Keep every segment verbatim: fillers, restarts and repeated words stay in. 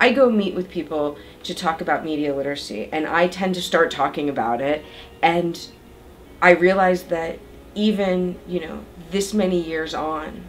I go meet with people to talk about media literacy, and I tend to start talking about it, and I realize that even, you know, this many years on,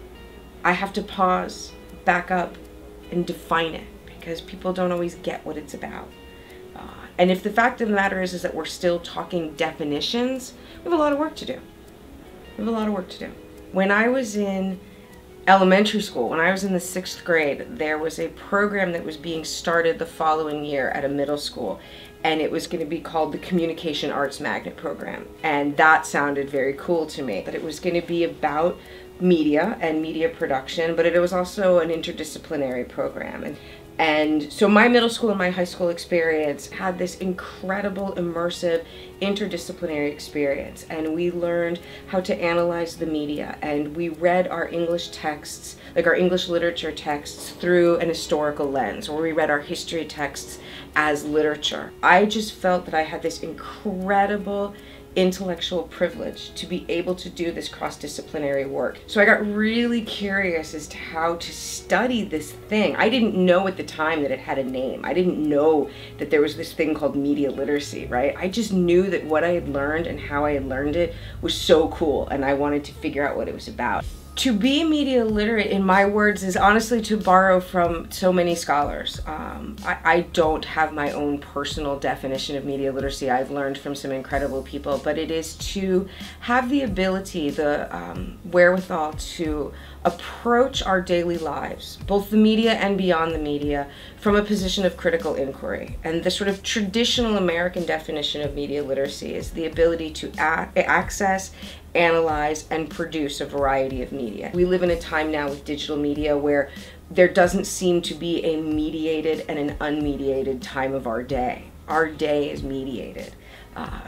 I have to pause, back up, and define it, because people don't always get what it's about. Uh, and if the fact of the matter is, is that we're still talking definitions, we have a lot of work to do. We have a lot of work to do. When I was in elementary school, when I was in the sixth grade, there was a program that was being started the following year at a middle school, and it was going to be called the Communication Arts Magnet Program. And that sounded very cool to me, that it was going to be about media and media production, but it was also an interdisciplinary program. And And so my middle school and my high school experience had this incredible, immersive, interdisciplinary experience. And we learned how to analyze the media. And we read our English texts, like our English literature texts, through an historical lens, or we read our history texts as literature. I just felt that I had this incredible intellectual privilege to be able to do this cross-disciplinary work. So I got really curious as to how to study this thing. I didn't know at the time that it had a name. I didn't know that there was this thing called media literacy, right? I just knew that what I had learned and how I had learned it was so cool, and I wanted to figure out what it was about. To be media literate, in my words, is honestly to borrow from so many scholars. Um, I, I don't have my own personal definition of media literacy. I've learned from some incredible people, but it is to have the ability, the um, wherewithal to approach our daily lives, both the media and beyond the media, from a position of critical inquiry. And the sort of traditional American definition of media literacy is the ability to a- access, analyze, and produce a variety of media. We live in a time now with digital media where there doesn't seem to be a mediated and an unmediated time of our day. Our day is mediated. Uh,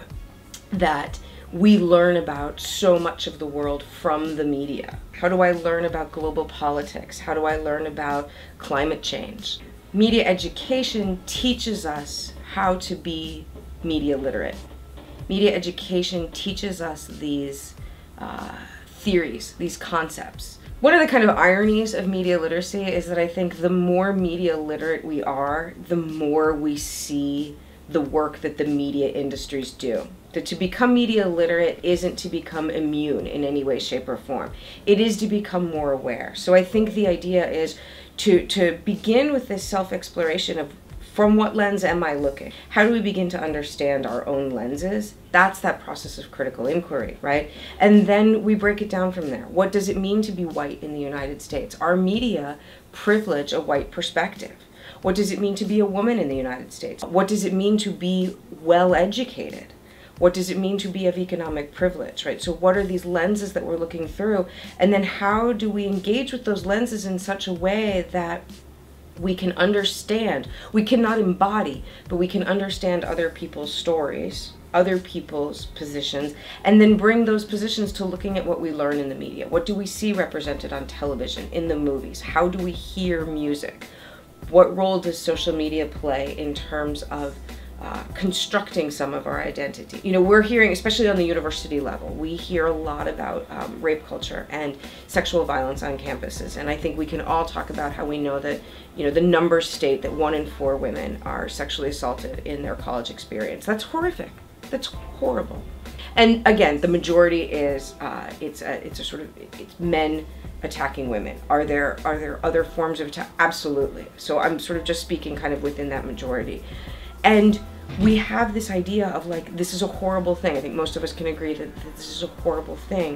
that we learn about so much of the world from the media. How do I learn about global politics? How do I learn about climate change? Media education teaches us how to be media literate. Media education teaches us these uh, theories, these concepts. One of the kind of ironies of media literacy is that I think the more media literate we are, the more we see the work that the media industries do. That to become media literate isn't to become immune in any way, shape, or form. It is to become more aware. So I think the idea is to, to begin with this self-exploration of, from what lens am I looking? How do we begin to understand our own lenses? That's that process of critical inquiry, right? And then we break it down from there. What does it mean to be white in the United States? Our media privilege a white perspective. What does it mean to be a woman in the United States? What does it mean to be well educated? What does it mean to be of economic privilege, right? So what are these lenses that we're looking through? And then how do we engage with those lenses in such a way that we can understand, we cannot embody, but we can understand other people's stories, other people's positions, and then bring those positions to looking at what we learn in the media. What do we see represented on television, in the movies? How do we hear music? What role does social media play in terms of uh, constructing some of our identity? You know, we're hearing, especially on the university level, we hear a lot about um, rape culture and sexual violence on campuses. And I think we can all talk about how we know that, you know, the numbers state that one in four women are sexually assaulted in their college experience. That's horrific. That's horrible. And again, the majority is, uh, it's, a, it's a sort of, it's men attacking women. Are there, are there other forms of attack? Absolutely. So I'm sort of just speaking kind of within that majority. And we have this idea of like, this is a horrible thing. I think most of us can agree that, that this is a horrible thing.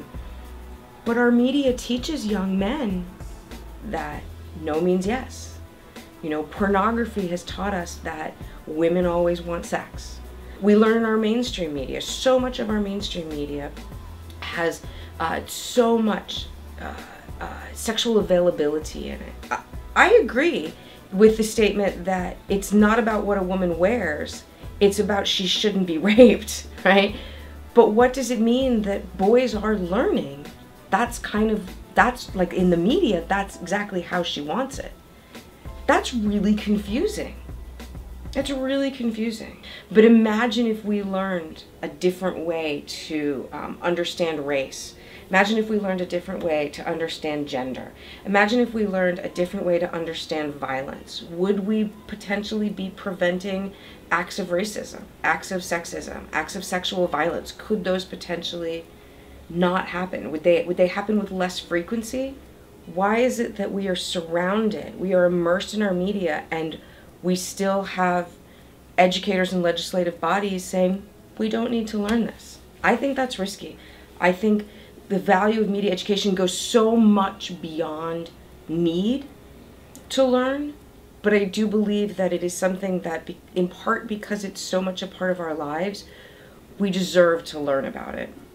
But our media teaches young men that no means yes. You know, pornography has taught us that women always want sex. We learn in our mainstream media, so much of our mainstream media has uh, so much uh, uh, sexual availability in it. I, I agree with the statement that it's not about what a woman wears, it's about she shouldn't be raped, right? But what does it mean that boys are learning? That's kind of, that's like in the media, that's exactly how she wants it. That's really confusing. That's really confusing. But imagine if we learned a different way to um, understand race Imagine if we learned a different way to understand gender. Imagine if we learned a different way to understand violence. Would we potentially be preventing acts of racism, acts of sexism, acts of sexual violence? Could those potentially not happen? Would they, would they happen with less frequency? Why is it that we are surrounded, we are immersed in our media, and we still have educators and legislative bodies saying, we don't need to learn this? I think that's risky. I think the value of media education goes so much beyond need to learn, but I do believe that it is something that, be, in part because it's so much a part of our lives, we deserve to learn about it.